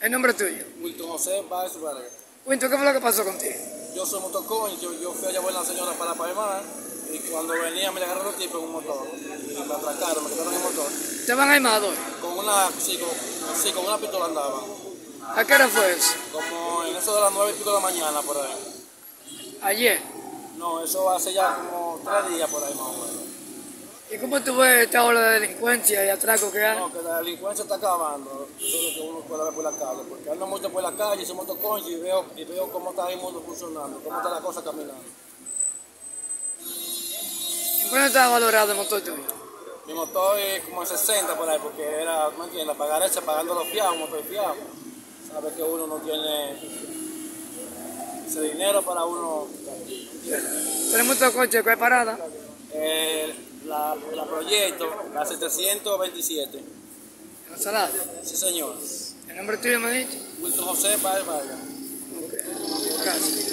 ¿El nombre tuyo? Wilton José Báez Vargas. Winton, ¿qué fue lo que pasó contigo? Yo soy motoconcho, yo fui a llevar a la señora para Palmar y cuando venía me le agarraron los tipos en un motor y me atracaron, me quitaron el motor. ¿Te van armados? Con con una pistola andaba. ¿A qué hora fue eso? Como en eso de las 9:00 de la mañana por ahí. Ayer. No, eso hace ya como 3 días por ahí más o menos. ¿Y cómo tú ves esta ola de delincuencia y atraco que hay? No, que la delincuencia está acabando, eso es lo que uno puede ver por la calle, porque ando mucho por la calle, soy motoconcho y veo cómo está el mundo funcionando, cómo está la cosa caminando. ¿En cuánto está valorado el motor tuyo? Mi motor es como en 60 por ahí, porque era, ¿me entiendes? Pagar ese, pagando los fiados, motor fiado. Sabes que uno no tiene ese dinero para uno. ¿Tenés motoconcho? ¿Cuál parada? La Proyecto, la 727. ¿En Salada? Sí, señor. ¿El nombre tuyo me ha dicho? Wilton José Báez Vargas. Ok. Gracias.